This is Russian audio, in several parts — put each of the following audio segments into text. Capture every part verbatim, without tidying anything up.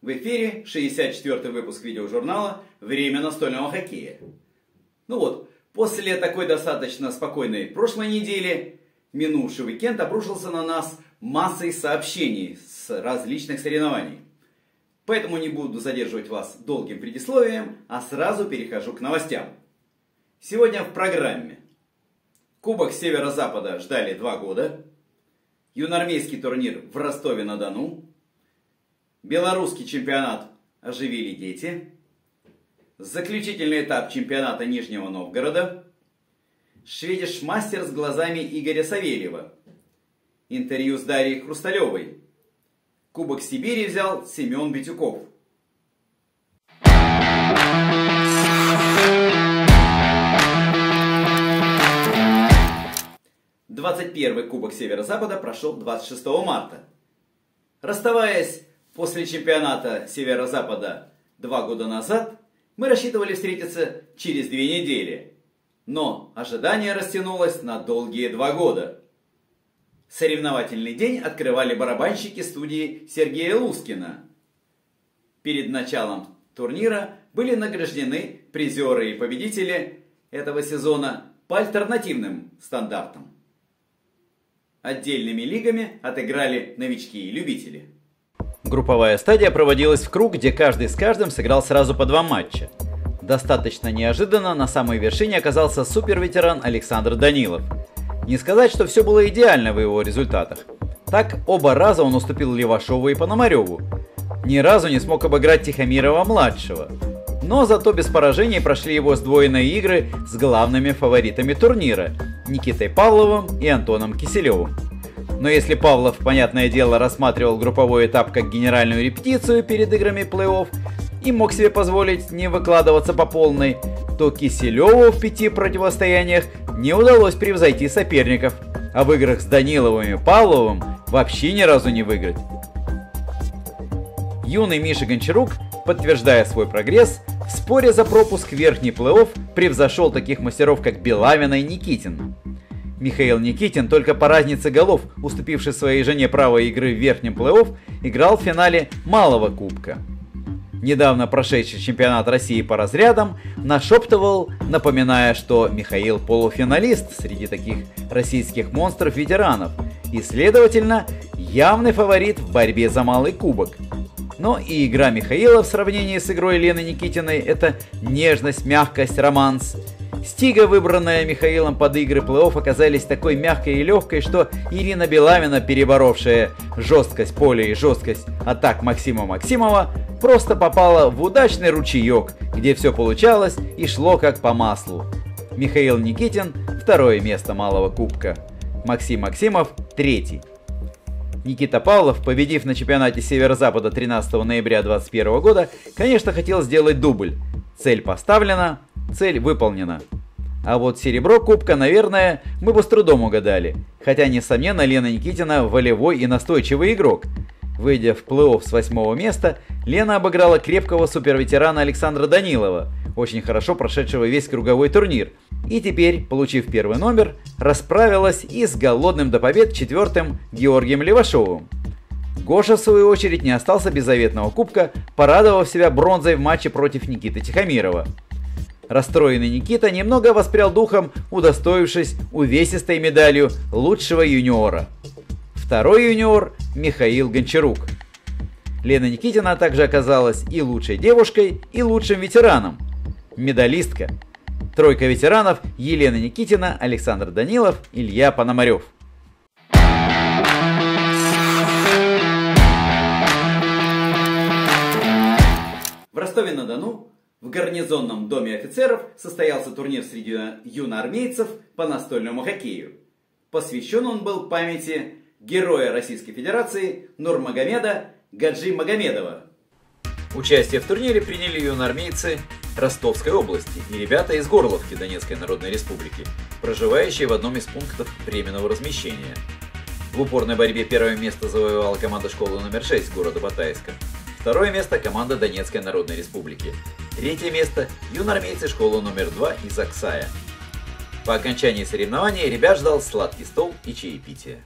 В эфире шестьдесят четвёртый выпуск видеожурнала «Время настольного хоккея». Ну вот, после такой достаточно спокойной прошлой недели, минувший уикенд обрушился на нас массой сообщений с различных соревнований. Поэтому не буду задерживать вас долгим предисловием, а сразу перехожу к новостям. Сегодня в программе. Кубок Северо-Запада ждали два года. Юноармейский турнир в Ростове-на-Дону. Белорусский чемпионат оживили дети. Заключительный этап чемпионата Нижнего Новгорода. Шведиш-мастер с глазами Игоря Савельева. Интервью с Дарьей Хрусталевой. Кубок Сибири взял Семен Битюков. двадцать первый Кубок Северо-Запада прошел двадцать шестого марта. Расставаясь после чемпионата Северо-Запада два года назад, мы рассчитывали встретиться через две недели. Но ожидание растянулось на долгие два года. Соревновательный день открывали барабанщики студии Сергея Лускина. Перед началом турнира были награждены призеры и победители этого сезона по альтернативным стандартам. Отдельными лигами отыграли новички и любители. Групповая стадия проводилась в круг, где каждый с каждым сыграл сразу по два матча. Достаточно неожиданно на самой вершине оказался суперветеран Александр Данилов. Не сказать, что все было идеально в его результатах. Так, оба раза он уступил Левашову и Пономареву. Ни разу не смог обыграть Тихомирова-младшего. Но зато без поражений прошли его сдвоенные игры с главными фаворитами турнира – Никитой Павловым и Антоном Киселевым. Но если Павлов, понятное дело, рассматривал групповой этап как генеральную репетицию перед играми плей-офф и мог себе позволить не выкладываться по полной, то Киселеву в пяти противостояниях не удалось превзойти соперников, а в играх с Даниловым и Павловым вообще ни разу не выиграть. Юный Миша Гончарук, подтверждая свой прогресс, в споре за пропуск в верхний плей-офф превзошел таких мастеров, как Белавина и Никитин. Михаил Никитин, только по разнице голов, уступивший своей жене право игры в верхнем плей-офф, играл в финале малого кубка. Недавно прошедший чемпионат России по разрядам нашептывал, напоминая, что Михаил полуфиналист среди таких российских монстров-ветеранов и, следовательно, явный фаворит в борьбе за малый кубок. Но и игра Михаила в сравнении с игрой Лены Никитиной – это нежность, мягкость, романс. Стига, выбранная Михаилом под игры плей-офф, оказались такой мягкой и легкой, что Ирина Белавина, переборовшая жесткость поля и жесткость атак Максима Максимова, просто попала в удачный ручеек, где все получалось и шло как по маслу. Михаил Никитин – второе место малого кубка. Максим Максимов – третий. Никита Павлов, победив на чемпионате Северо-Запада тринадцатого ноября две тысячи двадцать первого года, конечно, хотел сделать дубль. Цель поставлена, цель выполнена. А вот серебро кубка, наверное, мы бы с трудом угадали. Хотя, несомненно, Лена Никитина волевой и настойчивый игрок. Выйдя в плей-офф с восьмого места, Лена обыграла крепкого суперветерана Александра Данилова, очень хорошо прошедшего весь круговой турнир. И теперь, получив первый номер, расправилась и с голодным до побед четвертым Георгием Левашовым. Гоша, в свою очередь, не остался без заветного кубка, порадовав себя бронзой в матче против Никиты Тихомирова. Расстроенный Никита немного воспрял духом, удостоившись увесистой медалью лучшего юниора. Второй юниор – Михаил Гончарук. Лена Никитина также оказалась и лучшей девушкой, и лучшим ветераном. Медалистка. Тройка ветеранов – Елена Никитина, Александр Данилов, Илья Пономарев. В Ростове-на-Дону в гарнизонном доме офицеров состоялся турнир среди юноармейцев по настольному хоккею. Посвящен он был памяти героя Российской Федерации Нурмагомеда Гаджи Магомедова. Участие в турнире приняли юноармейцы Ростовской области и ребята из Горловки Донецкой Народной Республики, проживающие в одном из пунктов временного размещения. В упорной борьбе первое место завоевала команда школы номер шесть города Батайска. Второе место – команда Донецкой Народной Республики. Третье место – юноармейцы школы номер два из Аксая. По окончании соревнований ребят ждал сладкий стол и чаепитие.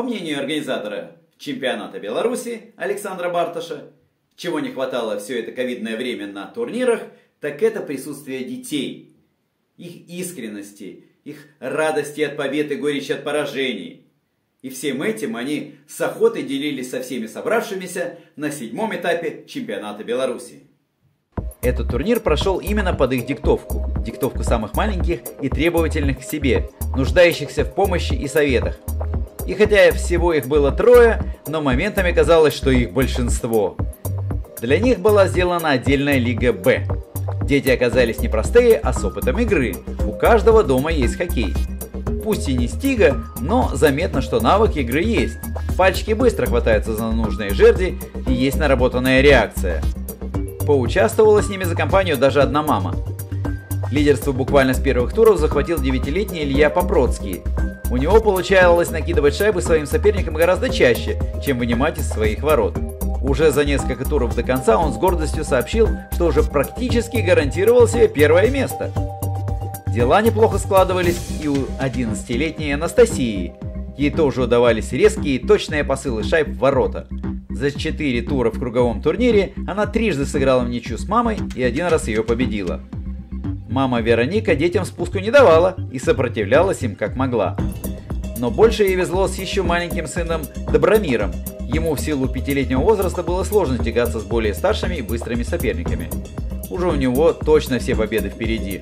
мнению организатора чемпионата Беларуси Александра Барташа, чего не хватало все это ковидное время на турнирах, так это присутствие детей, их искренности, их радости от побед и горечи от поражений. И всем этим они с охотой делились со всеми собравшимися на седьмом этапе чемпионата Беларуси. Этот турнир прошел именно под их диктовку, диктовку самых маленьких и требовательных к себе, нуждающихся в помощи и советах. И хотя всего их было трое, но моментами казалось, что их большинство. Для них была сделана отдельная лига «Б». Дети оказались не простые, а с опытом игры. У каждого дома есть хоккей. Пусть и не стига, но заметно, что навык игры есть. Пальчики быстро хватаются за нужные жерди и есть наработанная реакция. Поучаствовала с ними за компанию даже одна мама. Лидерство буквально с первых туров захватил девятилетний Илья Попроцкий. У него получалось накидывать шайбы своим соперникам гораздо чаще, чем вынимать из своих ворот. Уже за несколько туров до конца он с гордостью сообщил, что уже практически гарантировал себе первое место. Дела неплохо складывались и у одиннадцатилетней Анастасии. Ей тоже удавались резкие и точные посылы шайб в ворота. За четыре тура в круговом турнире она трижды сыграла в ничью с мамой и один раз ее победила. Мама Вероника детям спуску не давала и сопротивлялась им как могла. Но больше ей везло с еще маленьким сыном Добромиром. Ему в силу пятилетнего возраста было сложно тягаться с более старшими и быстрыми соперниками. Уже у него точно все победы впереди.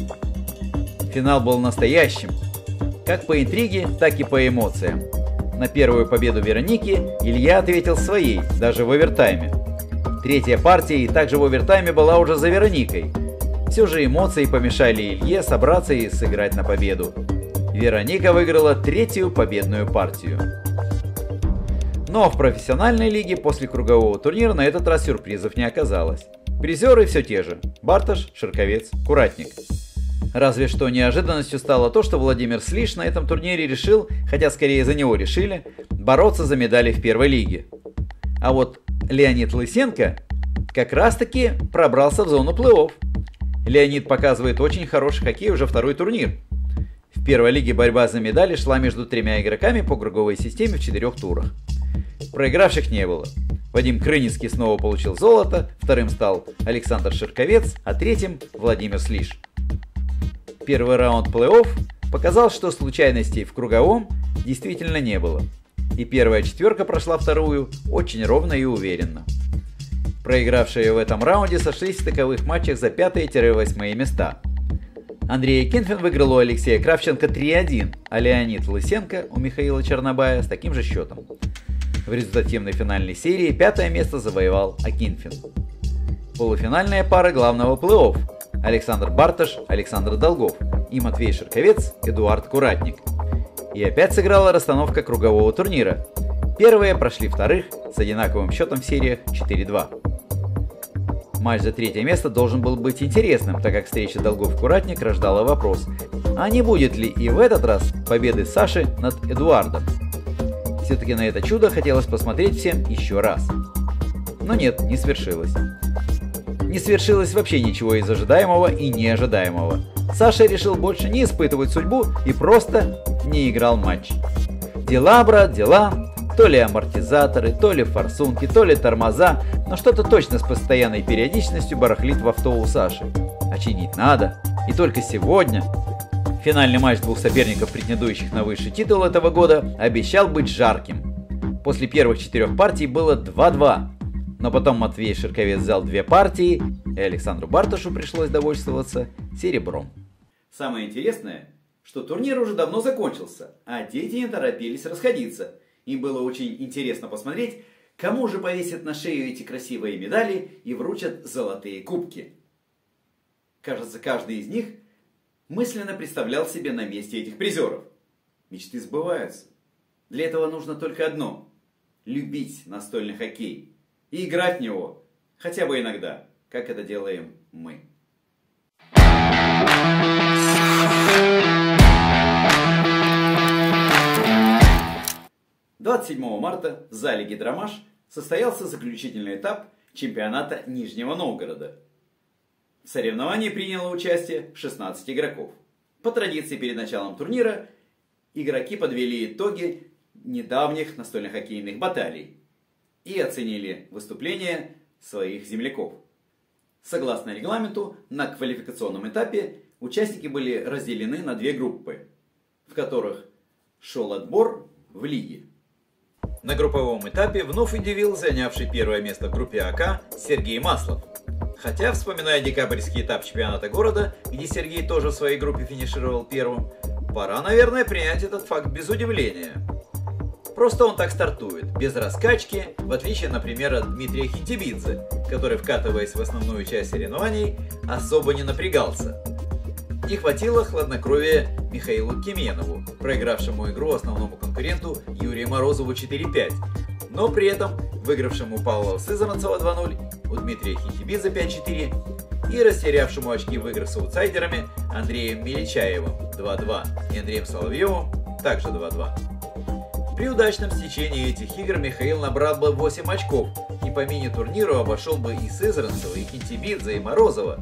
Финал был настоящим, как по интриге, так и по эмоциям. На первую победу Вероники Илья ответил своей, даже в овертайме. Третья партия и также в овертайме была уже за Вероникой. Все же эмоции помешали Илье собраться и сыграть на победу. Вероника выиграла третью победную партию. Но в профессиональной лиге после кругового турнира на этот раз сюрпризов не оказалось. Призеры все те же – Барташ, Шерковец, Куратник. Разве что неожиданностью стало то, что Владимир Слиш на этом турнире решил, хотя скорее за него решили, бороться за медали в первой лиге. А вот Леонид Лысенко как раз таки пробрался в зону плей-офф. Леонид показывает очень хороший хоккей уже второй турнир. В первой лиге борьба за медали шла между тремя игроками по круговой системе в четырех турах. Проигравших не было. Вадим Крыницкий снова получил золото, вторым стал Александр Шерковец, а третьим Владимир Слиш. Первый раунд плей-офф показал, что случайностей в круговом действительно не было. И первая четверка прошла вторую очень ровно и уверенно. Проигравшие в этом раунде сошлись в стыковых матчах за пятые-восьмые места. Андрей Акинфин выиграл у Алексея Кравченко три один, а Леонид Лысенко у Михаила Чернобая с таким же счетом. В результативной финальной серии пятое место завоевал Акинфин. Полуфинальная пара главного плей-офф – Александр Барташ, Александр Долгов и Матвей Шерковец, Эдуард Куратник. И опять сыграла расстановка кругового турнира. Первые прошли вторых с одинаковым счетом в сериях четыре два. Матч за третье место должен был быть интересным, так как встреча Долгов-Куратник рождала вопрос, а не будет ли и в этот раз победы Саши над Эдуардом? Все-таки на это чудо хотелось посмотреть всем еще раз. Но нет, не свершилось. Не свершилось вообще ничего из ожидаемого и неожидаемого. Саша решил больше не испытывать судьбу и просто не играл матч. Дела, брат, дела. То ли амортизаторы, то ли форсунки, то ли тормоза, но что-то точно с постоянной периодичностью барахлит в авто у Саши. А чинить надо. И только сегодня. Финальный матч двух соперников, претендующих на высший титул этого года, обещал быть жарким. После первых четырех партий было два два. Но потом Матвей Шерковец взял две партии, и Александру Барташу пришлось довольствоваться серебром. Самое интересное, что турнир уже давно закончился, а дети не торопились расходиться. Им было очень интересно посмотреть, кому же повесят на шею эти красивые медали и вручат золотые кубки. Кажется, каждый из них мысленно представлял себя на месте этих призеров. Мечты сбываются. Для этого нужно только одно – любить настольный хоккей и играть в него хотя бы иногда, как это делаем мы. двадцать седьмого марта в зале «Гидромаш» состоялся заключительный этап чемпионата Нижнего Новгорода. В соревновании приняло участие шестнадцать игроков. По традиции перед началом турнира игроки подвели итоги недавних настольно-хоккейных баталий и оценили выступления своих земляков. Согласно регламенту, на квалификационном этапе участники были разделены на две группы, в которых шел отбор в лиге. На групповом этапе вновь удивил занявший первое место в группе АК Сергей Маслов. Хотя, вспоминая декабрьский этап чемпионата города, где Сергей тоже в своей группе финишировал первым, пора, наверное, принять этот факт без удивления. Просто он так стартует, без раскачки, в отличие, например, от Дмитрия Хинтибидзе, который, вкатываясь в основную часть соревнований, особо не напрягался. Не хватило хладнокровия Михаилу Кеменову, проигравшему игру основному конкуренту Юрию Морозову четыре пять, но при этом выигравшему Павла Сызранцева два ноль, у Дмитрия Хинтибидзе пять четыре и растерявшему очки в играх с аутсайдерами Андреем Меличаевым два два и Андреем Соловьевым также два два. При удачном стечении этих игр Михаил набрал бы восемь очков и по мини-турниру обошел бы и Сызранцева, и Хинтибидзе, и Морозова.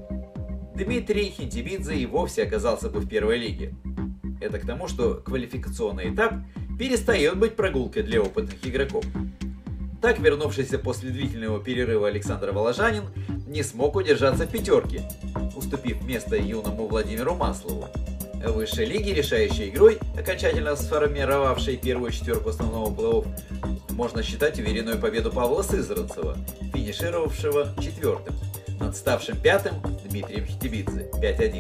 Дмитрий Хинтибидзе и вовсе оказался бы в первой лиге. Это к тому, что квалификационный этап перестает быть прогулкой для опытных игроков. Так, вернувшийся после длительного перерыва Александр Воложанин не смог удержаться в пятерке, уступив место юному Владимиру Маслову. В высшей лиге решающей игрой, окончательно сформировавшей первую четверку основного плей-офф, можно считать уверенную победу Павла Сызранцева, финишировавшего четвертым, над ставшим пятым Дмитрием Хинтибидзе пять один.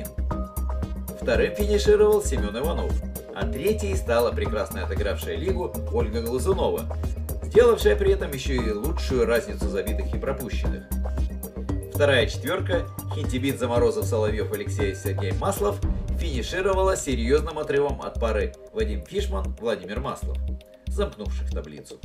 Вторым финишировал Семен Иванов, а третьей стала прекрасно отыгравшая лигу Ольга Глазунова, сделавшая при этом еще и лучшую разницу забитых и пропущенных. Вторая четверка Хинтибидзе, Морозов, Соловьев, Алексей, Сергей Маслов финишировала серьезным отрывом от пары Вадим Фишман, Владимир Маслов, замкнувших таблицу.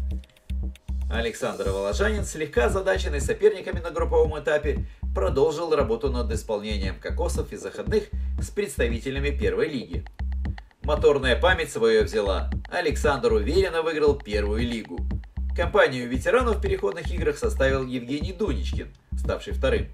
Александр Воложанин, слегка озадаченный соперниками на групповом этапе, продолжил работу над исполнением кокосов и заходных с представителями первой лиги. Моторная память свое взяла. Александр уверенно выиграл первую лигу. Компанию ветеранов в переходных играх составил Евгений Дуничкин, ставший вторым.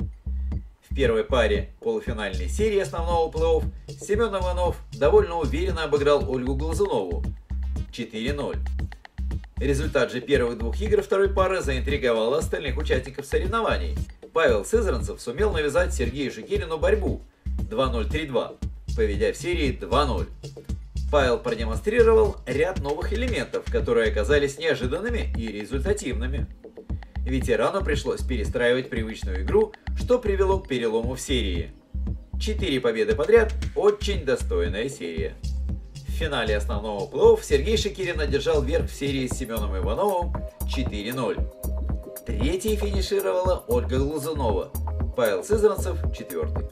В первой паре полуфинальной серии основного плей-офф Семен Иванов довольно уверенно обыграл Ольгу Глазунову четыре ноль. Результат же первых двух игр второй пары заинтриговал остальных участников соревнований. Павел Сызранцев сумел навязать Сергею Шикерину борьбу два ноль три два, поведя в серии два ноль. Павел продемонстрировал ряд новых элементов, которые оказались неожиданными и результативными. Ветерану пришлось перестраивать привычную игру, что привело к перелому в серии. Четыре победы подряд – очень достойная серия. В финале основного плей-офф Сергей Шикерин одержал верх в серии с Семеном Ивановым четыре ноль. Третьей финишировала Ольга Глазунова, Павел Сызранцев четвертый.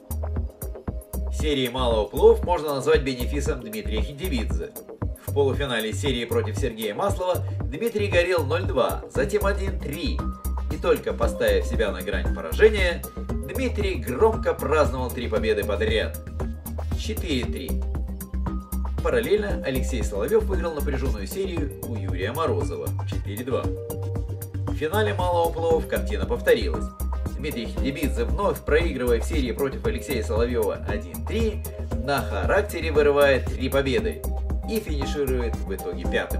Серии малого плей-офф можно назвать бенефисом Дмитрия Хинтибидзе. В полуфинале серии против Сергея Маслова Дмитрий горел ноль два, затем один три. И только поставив себя на грань поражения, Дмитрий громко праздновал три победы подряд. четыре три. Параллельно Алексей Соловьев выиграл напряженную серию у Юрия Морозова четыре два. В финале малого плей-офф картина повторилась. Дмитрий Хинтибидзе, вновь проигрывая в серии против Алексея Соловьева один три, на характере вырывает три победы и финиширует в итоге пятым.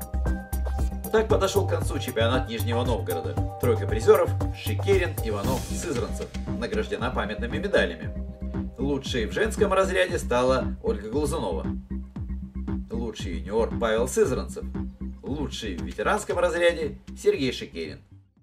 Так подошел к концу чемпионат Нижнего Новгорода. Тройка призеров – Шикерин, Иванов, Сызранцев – награждена памятными медалями. Лучшей в женском разряде стала Ольга Глазунова. Лучший юниор – Павел Сызранцев. Лучший в ветеранском разряде – Сергей Шикерин.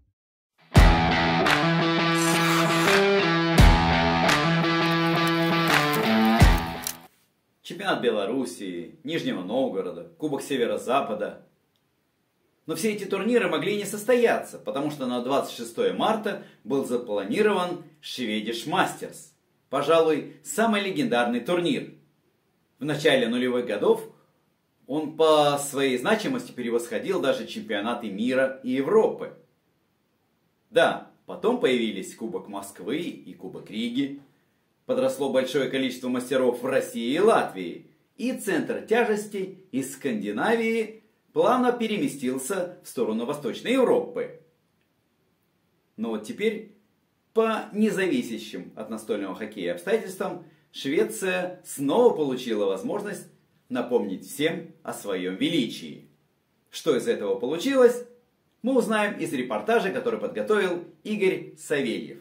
Чемпионат Белоруссии, Нижнего Новгорода, Кубок Северо-Запада. Но все эти турниры могли не состояться, потому что на двадцать шестое марта был запланирован Шведиш Мастерс, пожалуй, самый легендарный турнир. В начале нулевых годов он по своей значимости превосходил даже чемпионаты мира и Европы. Да, потом появились Кубок Москвы и Кубок Риги. Подросло большое количество мастеров в России и Латвии, и центр тяжести из Скандинавии плавно переместился в сторону Восточной Европы. Но вот теперь, по независящим от настольного хоккея обстоятельствам, Швеция снова получила возможность напомнить всем о своем величии. Что из этого получилось, мы узнаем из репортажа, который подготовил Игорь Савельев.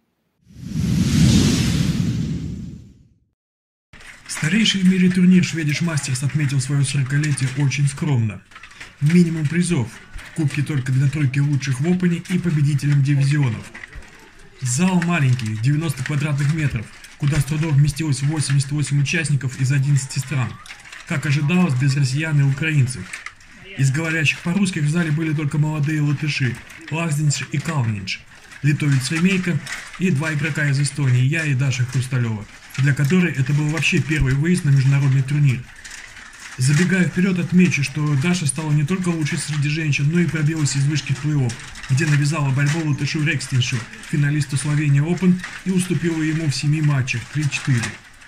Старейший в мире турнир Swedish Masters отметил свое сорокалетие очень скромно. Минимум призов, кубки только для тройки лучших в Опене и победителям дивизионов. Зал маленький, девяносто квадратных метров, куда с трудом вместилось восемьдесят восемь участников из одиннадцати стран. Как ожидалось, без россиян и украинцев. Из говорящих по-русски в зале были только молодые латыши Лахдинш и Калнинш, литовец Ремейко и два игрока из Эстонии, я и Даша Хрусталева, для которой это был вообще первый выезд на международный турнир. Забегая вперед, отмечу, что Даша стала не только лучшей среди женщин, но и пробилась из вышки в плей-офф, где навязала борьбу латышу Рекстиншу, финалисту Словения Open, и уступила ему в семи матчах три-четыре.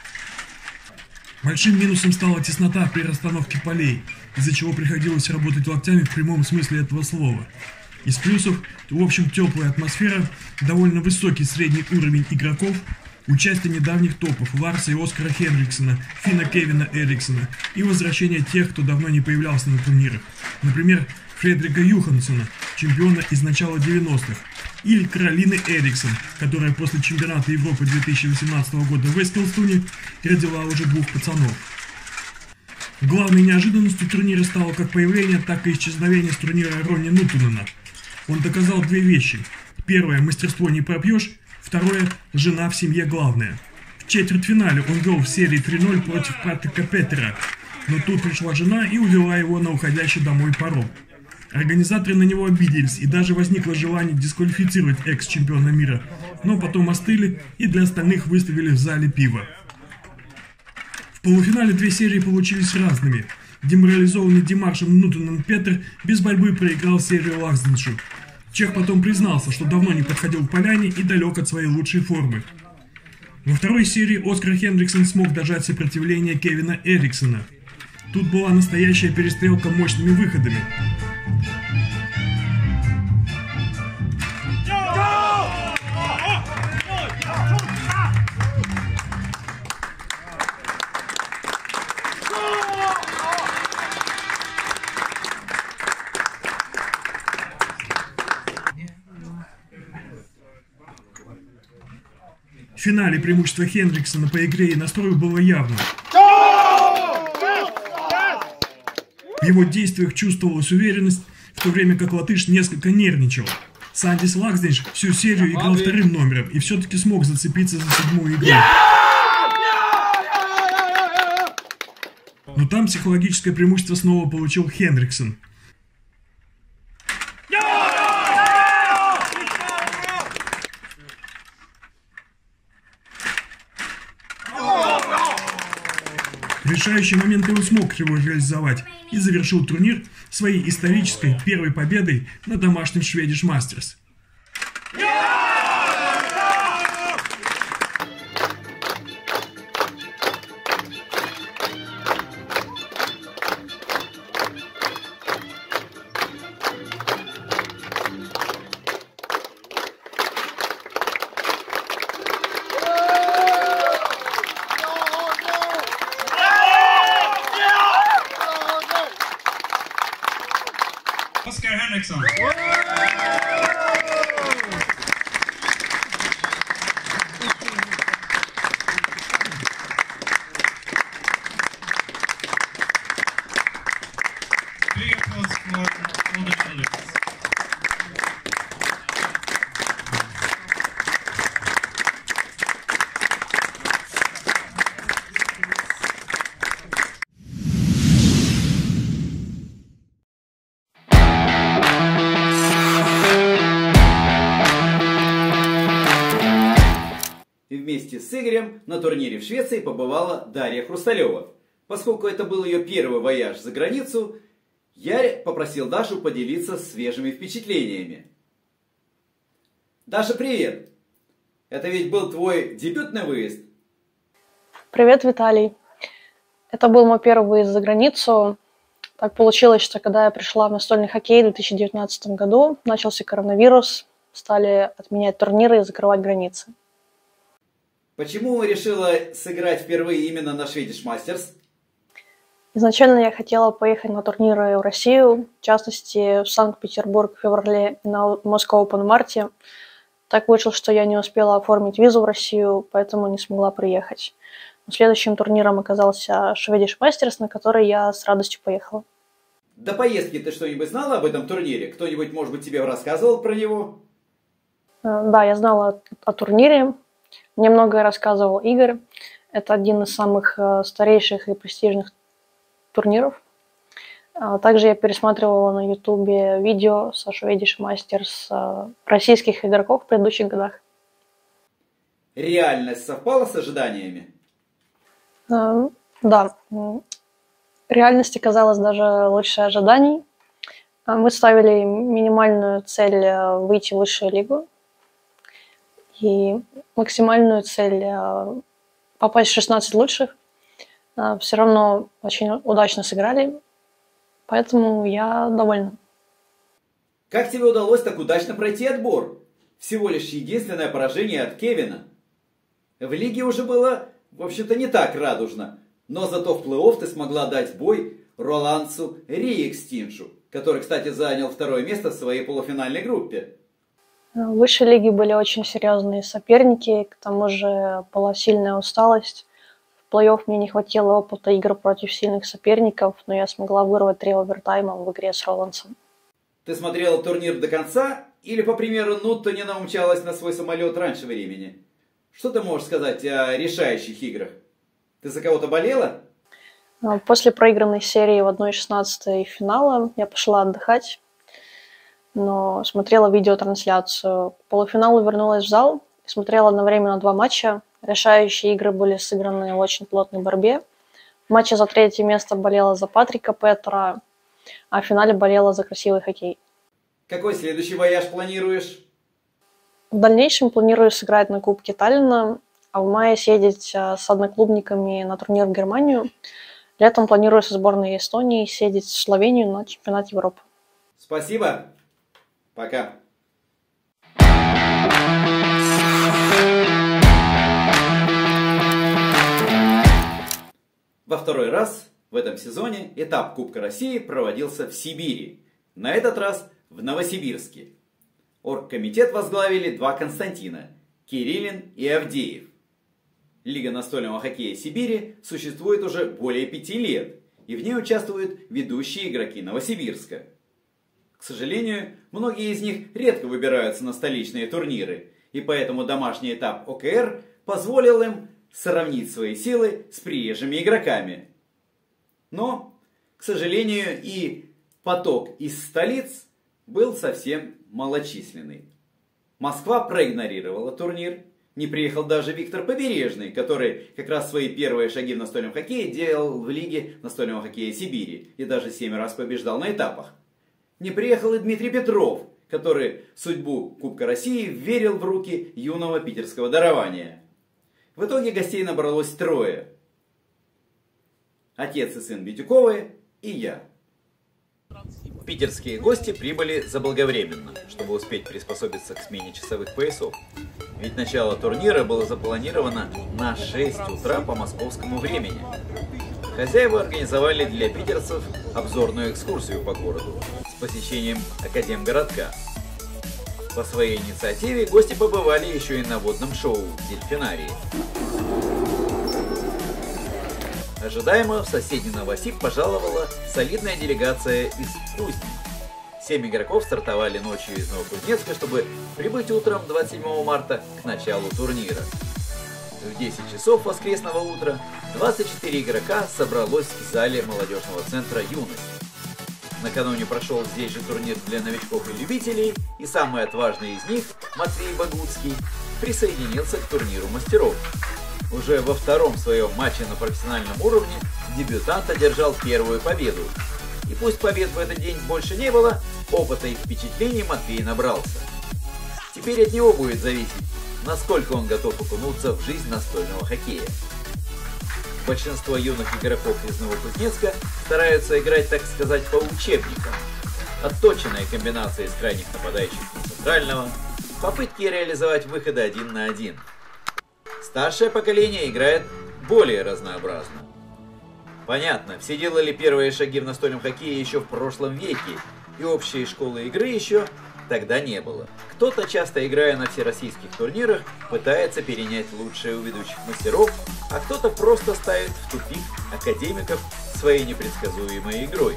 Большим минусом стала теснота при расстановке полей, из-за чего приходилось работать локтями в прямом смысле этого слова. Из плюсов, в общем, теплая атмосфера, довольно высокий средний уровень игроков, участие недавних топов Ларса и Оскара Хендриксена, Фина Кевина Эриксона и возвращение тех, кто давно не появлялся на турнирах. Например, Фредрика Юхансона, чемпиона из начала девяностых, или Каролины Эриксон, которая после чемпионата Европы две тысячи восемнадцатого года в Эскилстуне родила уже двух пацанов. Главной неожиданностью турнира стало как появление, так и исчезновение с турнира Ронни Нутунена. Он доказал две вещи. Первое, мастерство не пропьешь. Второе, жена в семье главная. В четвертьфинале он вел в серии три ноль против Патрика Петера, но тут пришла жена и увела его на уходящий домой паром. Организаторы на него обиделись, и даже возникло желание дисквалифицировать экс-чемпиона мира, но потом остыли и для остальных выставили в зале пиво. В полуфинале две серии получились разными. Деморализованный Демаршем Нутунен Петер без борьбы проиграл серию Лахдиншу. Чех потом признался, что давно не подходил к поляне и далек от своей лучшей формы. Во второй серии Оскар Хендриксен смог дожать сопротивление Кевина Эриксона. Тут была настоящая перестрелка мощными выходами. В финале преимущество Хендриксона по игре и настрою было явно. В его действиях чувствовалась уверенность, в то время как латыш несколько нервничал. Сандис Лахдинш всю серию играл вторым номером и все-таки смог зацепиться за седьмую игру. Но там психологическое преимущество снова получил Хендриксон. В решающий момент он смог его реализовать и завершил турнир своей исторической первой победой на домашнем Swedish Masters. Oskar Henriksson. Big applause for all the children. Вместе с Игорем на турнире в Швеции побывала Дарья Хрусталева. Поскольку это был ее первый вояж за границу, я попросил Дашу поделиться свежими впечатлениями. Даша, привет! Это ведь был твой дебютный выезд? Привет, Виталий. Это был мой первый выезд за границу. Так получилось, что когда я пришла в настольный хоккей в две тысячи девятнадцатом году, начался коронавирус, стали отменять турниры и закрывать границы. Почему решила сыграть впервые именно на Swedish Masters? Изначально я хотела поехать на турниры в Россию, в частности, в Санкт-Петербург в феврале и на Moscow Open в марте. Так вышло, что я не успела оформить визу в Россию, поэтому не смогла приехать. Но следующим турниром оказался Swedish Masters, на который я с радостью поехала. До поездки ты что-нибудь знала об этом турнире? Кто-нибудь, может быть, тебе рассказывал про него? Да, я знала о турнире. Мне многое рассказывал Игорь. Это один из самых старейших и престижных турниров. Также я пересматривала на ютубе видео со Swedish Masters российских игроков в предыдущих годах. Реальность совпала с ожиданиями? Да. Реальность оказалась даже лучше ожиданий. Мы ставили минимальную цель выйти в высшую лигу и максимальную цель попасть в шестнадцать лучших. Все равно очень удачно сыграли, поэтому я довольна. Как тебе удалось так удачно пройти отбор? Всего лишь единственное поражение от Кевина. В лиге уже было, в общем-то, не так радужно, но зато в плей-офф ты смогла дать бой Роландсу Риекстиншу, который, кстати, занял второе место в своей полуфинальной группе. В высшей лиге были очень серьезные соперники, к тому же была сильная усталость. В плей-офф мне не хватило опыта игр против сильных соперников, но я смогла вырвать три овертайма в игре с Роландсом. Ты смотрела турнир до конца или, по примеру Нуттонена, умчалась на свой самолет раньше времени? Что ты можешь сказать о решающих играх? Ты за кого-то болела? После проигранной серии в одна шестнадцать финала я пошла отдыхать, но смотрела видеотрансляцию. К полуфиналу вернулась в зал и смотрела одновременно два матча. Решающие игры были сыграны в очень плотной борьбе. В матче за третье место болела за Патрика Петра, а в финале болела за красивый хоккей. Какой следующий вояж планируешь? В дальнейшем планирую сыграть на Кубке Таллина, а в мае съездить с одноклубниками на турнир в Германию. Летом планирую со сборной Эстонии съездить в Словению на чемпионат Европы. Спасибо. Пока. Во второй раз в этом сезоне этап Кубка России проводился в Сибири. На этот раз в Новосибирске. Оргкомитет возглавили два Константина – Кириллин и Авдеев. Лига настольного хоккея Сибири существует уже более пяти лет, и в ней участвуют ведущие игроки Новосибирска. К сожалению, многие из них редко выбираются на столичные турниры, и поэтому домашний этап ОКР позволил им сравнить свои силы с приезжими игроками. Но, к сожалению, и поток из столиц был совсем малочисленный. Москва проигнорировала турнир. Не приехал даже Виктор Побережный, который как раз свои первые шаги в настольном хоккее делал в Лиге настольного хоккея Сибири и даже семь раз побеждал на этапах. Не приехал и Дмитрий Петров, который судьбу Кубка России верил в руки юного питерского дарования. В итоге гостей набралось трое. Отец и сын Битюковы и я. Питерские гости прибыли заблаговременно, чтобы успеть приспособиться к смене часовых поясов. Ведь начало турнира было запланировано на шесть утра по московскому времени. Хозяева организовали для питерцев обзорную экскурсию по городу с посещением Академгородка. По своей инициативе гости побывали еще и на водном шоу «Дельфинарии». Ожидаемо в соседний Новосиб пожаловала солидная делегация из Кузни. Семь игроков стартовали ночью из Новокузнецка, чтобы прибыть утром двадцать седьмого марта к началу турнира. В десять часов воскресного утра двадцать четыре игрока собралось в зале молодежного центра «Юность». Накануне прошел здесь же турнир для новичков и любителей, и самый отважный из них, Матвей Богуцкий, присоединился к турниру мастеров. Уже во втором своем матче на профессиональном уровне дебютант одержал первую победу. И пусть побед в этот день больше не было, опыта и впечатлений Матвей набрался. Теперь от него будет зависеть, насколько он готов окунуться в жизнь настольного хоккея. Большинство юных игроков из Новокузнецка стараются играть, так сказать, по учебникам. Отточенные комбинации из крайних нападающих на центрального, попытки реализовать выходы один на один. Старшее поколение играет более разнообразно. Понятно, все делали первые шаги в настольном хоккее еще в прошлом веке, и общей школы игры еще тогда не было. Кто-то, часто играя на всероссийских турнирах, пытается перенять лучшее у ведущих мастеров, а кто-то просто ставит в тупик академиков своей непредсказуемой игрой.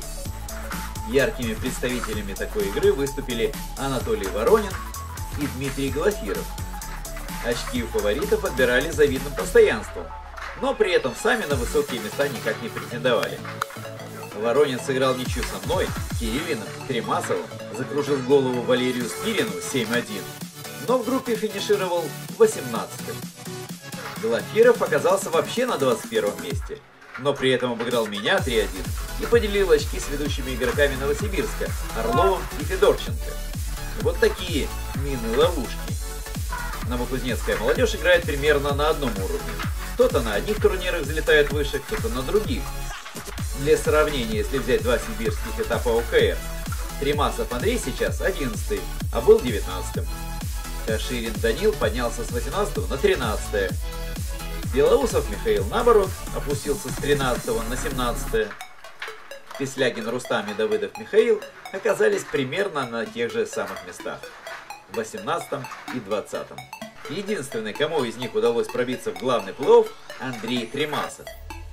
Яркими представителями такой игры выступили Анатолий Воронин и Дмитрий Глафиров. Очки у фаворитов отбирали с завидным постоянством, но при этом сами на высокие места никак не претендовали. Воронин сыграл ничью со мной, Кириллиным, Тремасовым, закружил голову Валерию Спирину семь один, но в группе финишировал восемнадцатым. Глафиров оказался вообще на двадцать первом месте, но при этом обыграл меня три один и поделил очки с ведущими игроками Новосибирска, Орловым и Федорченко. Вот такие мины-ловушки. Новокузнецкая молодежь играет примерно на одном уровне. Кто-то на одних турнирах взлетает выше, кто-то на других. Для сравнения, если взять два сибирских этапа ОКР, Тремасов Андрей сейчас одиннадцатый, а был девятнадцатым. Каширин Данил поднялся с восемнадцатого на тринадцатое. Белоусов Михаил, наоборот, опустился с тринадцатого на семнадцатое. Песлягин Рустам и Давыдов Михаил оказались примерно на тех же самых местах, восемнадцатом и двадцатом. Единственный, кому из них удалось пробиться в главный плей-офф, Андрей Тремасов.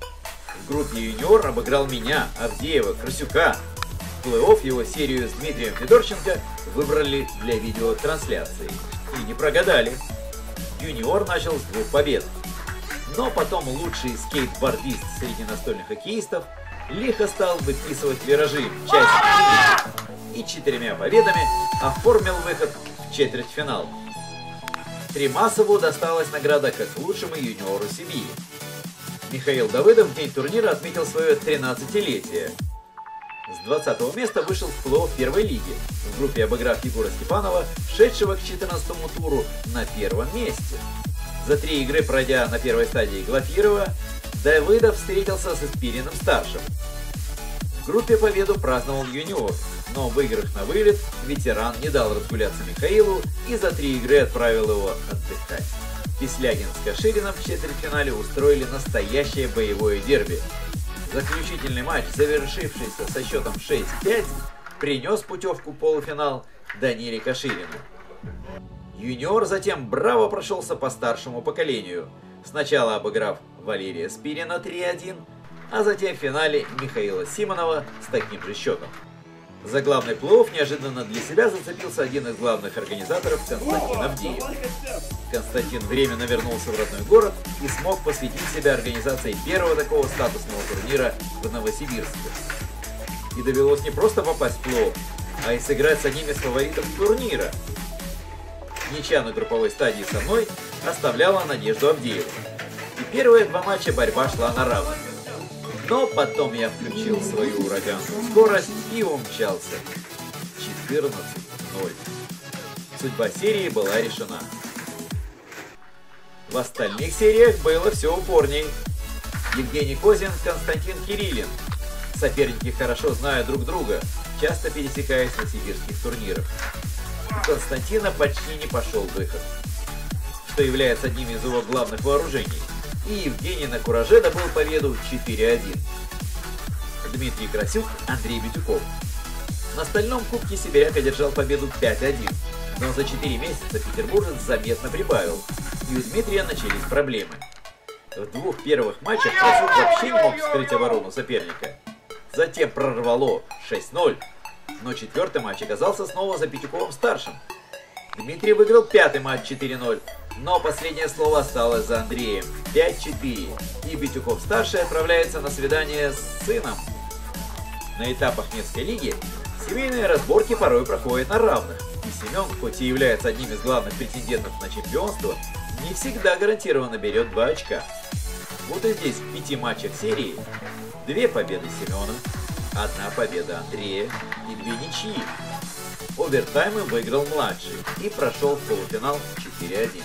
В группе юниор обыграл меня, Авдеева, Красюка. В плей-офф его серию с Дмитрием Федорченко выбрали для видеотрансляции. И не прогадали. Юниор начал с двух побед. Но потом лучший скейтбордист среди настольных хоккеистов лихо стал выписывать виражи в части и четырьмя победами оформил выход в четвертьфинал. Тремасову досталась награда как лучшему юниору Сибири. Михаил Давыдов в день турнира отметил свое тринадцатилетие. С двадцатого места вышел в плей-офф первой лиги, в группе обыграв Егора Степанова, шедшего к четырнадцатому туру на первом месте. За три игры, пройдя на первой стадии Глафирова, Давыдов встретился со Спириным-старшим. В группе победу праздновал юниор, но в играх на вылет ветеран не дал разгуляться Михаилу и за три игры отправил его отдыхать. Песлягин с Кашириным в четвертьфинале устроили настоящее боевое дерби. Заключительный матч, завершившийся со счетом шесть пять, принес путевку в полуфинал Даниле Каширину. Юниор затем браво прошелся по старшему поколению, сначала обыграв Валерия Спирина три один, а затем в финале Михаила Симонова с таким же счетом. За главный плей-офф неожиданно для себя зацепился один из главных организаторов Константин Авдеев. Константин временно вернулся в родной город и смог посвятить себя организации первого такого статусного турнира в Новосибирске. И довелось не просто попасть в плей-офф, а и сыграть с одним из фаворитов турнира. Ничья на групповой стадии со мной оставляла надежду Авдеева. И первые два матча борьба шла на равных. Но потом я включил свою ураганную скорость и умчался. четырнадцать ноль. Судьба серии была решена. В остальных сериях было все упорней. Евгений Козин, Константин Кириллин. Соперники хорошо знают друг друга, часто пересекаясь на сибирских турнирах. У Константина почти не пошел выход, что является одним из его главных вооружений. И Евгений на кураже добыл победу четыре один. Дмитрий Красюк, Андрей Битюков. На стальном кубке сибиряк одержал победу пять один, но за четыре месяца петербуржец заметно прибавил, и у Дмитрия начались проблемы. В двух первых матчах Красюк вообще не мог вскрыть оборону соперника. Затем прорвало шесть ноль, но четвертый матч оказался снова за Битюковым-старшим. Дмитрий выиграл пятый матч четыре ноль, но последнее слово осталось за Андреем пять четыре, и Битюков-старший отправляется на свидание с сыном. На этапах Невской лиги семейные разборки порой проходят на равных, и Семен, хоть и является одним из главных претендентов на чемпионство, не всегда гарантированно берет два очка. Вот и здесь в пяти матчах серии две победы Семена, одна победа Андрея и две ничьи. Овертаймы выиграл младший и прошел в полуфинал четыре один.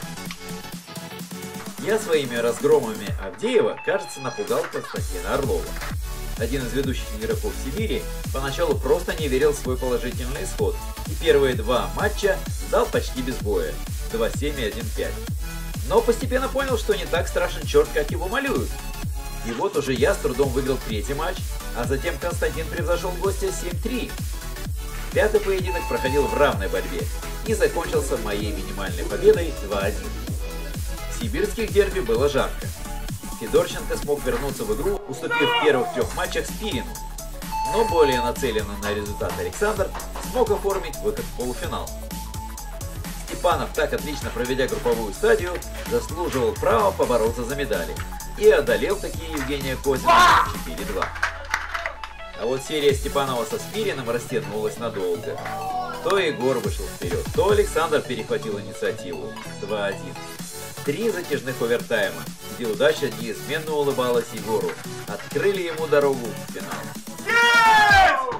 Я своими разгромами Авдеева, кажется, напугал Константина Орлова. Один из ведущих игроков Сибири поначалу просто не верил в свой положительный исход, и первые два матча дал почти без боя – два семь и один пять. Но постепенно понял, что не так страшен черт, как его малюют. И вот уже я с трудом выиграл третий матч, а затем Константин превзошел гостя семь три. Пятый поединок проходил в равной борьбе и закончился моей минимальной победой два один. В сибирских дерби было жарко. Федорченко смог вернуться в игру, уступив в первых трех матчах Спирину. Но более нацеленный на результат Александр смог оформить выход в полуфинал. Степанов, так отлично проведя групповую стадию, заслуживал права побороться за медали и одолел таки Евгения Козина четыре два. А вот серия Степанова со Спириным растянулась надолго. То Егор вышел вперед, то Александр перехватил инициативу два один. Три затяжных овертайма, где удача неизменно улыбалась Егору, открыли ему дорогу в финал.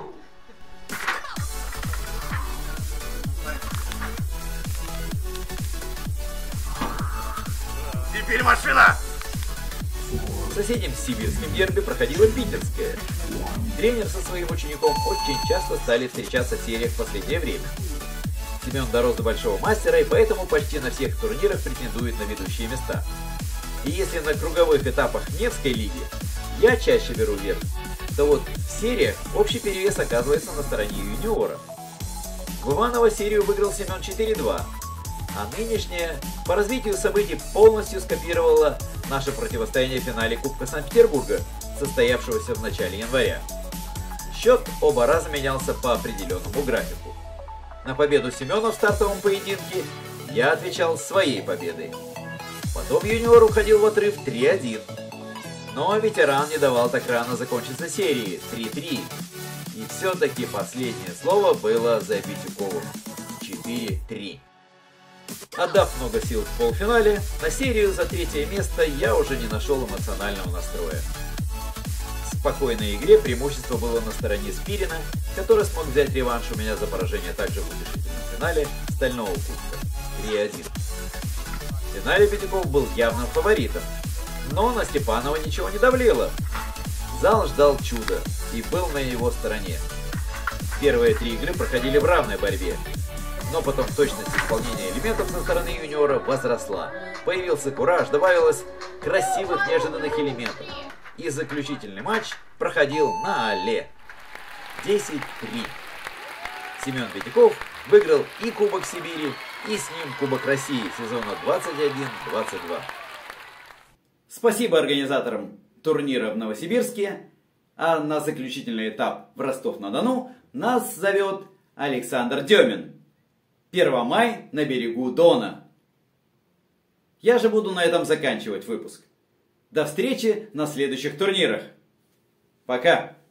Теперь машина! В соседнем сибирском дерби проходила питерская. Тренер со своим учеником очень часто стали встречаться в сериях в последнее время. Семен дорос до большого мастера и поэтому почти на всех турнирах претендует на ведущие места. И если на круговых этапах Невской лиги я чаще беру верх, то вот в сериях общий перевес оказывается на стороне юниора. В Иваново серию выиграл Семен четыре два, а нынешняя по развитию событий полностью скопировала наше противостояние в финале Кубка Санкт-Петербурга, состоявшегося в начале января. Счет оба раза менялся по определенному графику. На победу Семена в стартовом поединке я отвечал своей победой. Потом юниор уходил в отрыв три один. Но ветеран не давал так рано закончиться серии три три. И все-таки последнее слово было за Битюковым четыре три. Отдав много сил в полуфинале, на серию за третье место я уже не нашел эмоционального настроя. В спокойной игре преимущество было на стороне Спирина, который смог взять реванш у меня за поражение также в утешительном финале Стального Кубка три один. В финале Битюков был явным фаворитом, но на Степанова ничего не давлело. Зал ждал чуда и был на его стороне. Первые три игры проходили в равной борьбе, но потом точность исполнения элементов со стороны юниора возросла. Появился кураж, добавилось красивых неожиданных элементов. И заключительный матч проходил на Алле. десять три. Семен Битюков выиграл и Кубок Сибири, и с ним Кубок России сезона двадцать один двадцать два. Спасибо организаторам турнира в Новосибирске, а на заключительный этап в Ростов-на-Дону нас зовет Александр Демин. Первомай на берегу Дона. Я же буду на этом заканчивать выпуск. До встречи на следующих турнирах. Пока!